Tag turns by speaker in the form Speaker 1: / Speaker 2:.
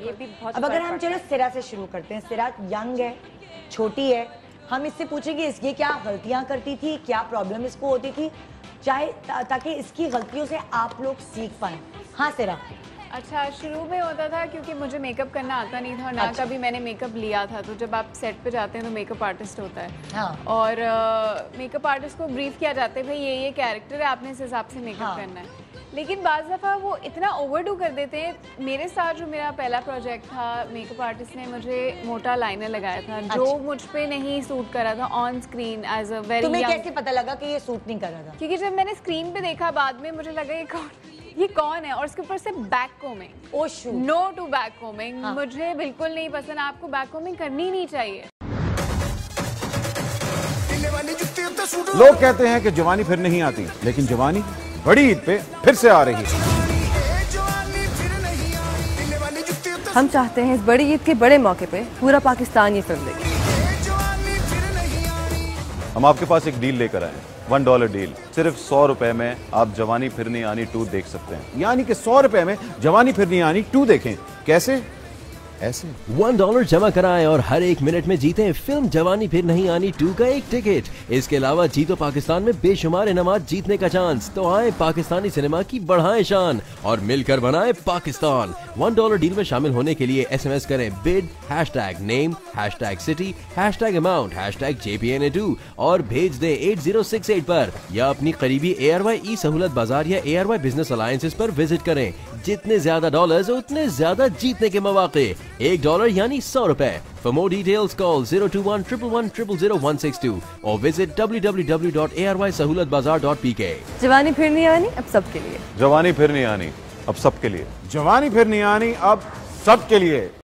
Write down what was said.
Speaker 1: ये भी बहुत।
Speaker 2: अब अगर हम चलो सिरा से शुरू करते हैं। सिरा यंग है, छोटी है, हम इससे पूछेंगे ये क्या गलतियां करती थी, क्या प्रॉब्लम इसको होती थी, चाहे ताकि इसकी गलतियों से आप लोग सीख पाए। हाँ सिरा।
Speaker 1: अच्छा, शुरू में होता था क्योंकि मुझे मेकअप करना आता नहीं था और ना कभी मैंने मेकअप लिया था। तो जब आप सेट पे जाते हैं तो मेकअप आर्टिस्ट होता है।
Speaker 2: हाँ।
Speaker 1: और मेकअप आर्टिस्ट को ब्रीफ किया जाता है भाई ये कैरेक्टर है, आपने इस हिसाब से मेकअप करना है। लेकिन बाज़ दफ़ा वो इतना ओवरडू कर देते हैं। मेरे साथ जो मेरा पहला प्रोजेक्ट था, मेकअप आर्टिस्ट ने मुझे मोटा लाइनर लगाया था जो मुझ पे नहीं सूट कर रहा था on screen as a very.
Speaker 2: तुम्हें कैसे पता लगा कि ये सूट नहीं कर रहा था?
Speaker 1: क्योंकि जब मैंने स्क्रीन पे देखा बाद में मुझे लगा ये कौन है। और उसके ऊपर से back coming.
Speaker 2: Oh shoe,
Speaker 1: no to back coming. मुझे बिल्कुल नहीं पसंद। आपको बैक कोमिंग करनी नहीं चाहिए।
Speaker 3: लोग कहते हैं कि जवानी फिर नहीं आती, लेकिन जवानी बड़ी ईद पे फिर से आ रही है।
Speaker 4: हम चाहते हैं इस बड़ी ईद के बड़े मौके पे पूरा पाकिस्तान ये फिल्म देखे।
Speaker 3: हम आपके पास एक डील लेकर आए, $1 डील। सिर्फ 100 रुपए में आप जवानी फिर नहीं आनी 2 देख सकते हैं। यानी कि 100 रुपए में जवानी फिर नहीं आनी 2 देखें। कैसे? ऐसे
Speaker 5: $1 जमा कराएं और हर 1 मिनट में जीतें फिल्म जवानी फिर नहीं आनी 2 का एक टिकट। इसके अलावा जीतो पाकिस्तान में बेशुमार इनामात जीतने का चांस। तो आए पाकिस्तानी सिनेमा की बढ़ाएं शान और मिलकर बनाएं पाकिस्तान। $1 डील में शामिल होने के लिए SMS करें bid #name #city #amount #JPNA2 और भेज दें 8068 पर, या अपनी करीबी ARY ई सहूलत बाजार या ARY बिजनेस अलायंसेस पर विजिट करें। जितने ज्यादा डॉलर्स उतने ज्यादा जीतने के मौके। $1 यानी 100 रुपए। For more details call 02111000162 or visit www.arysahoolatbazaar.pk।
Speaker 4: जवानी फिर नहीं आनी अब सबके लिए।
Speaker 3: जवानी फिर नहीं आनी अब सबके लिए। जवानी फिर नहीं आनी अब सबके लिए।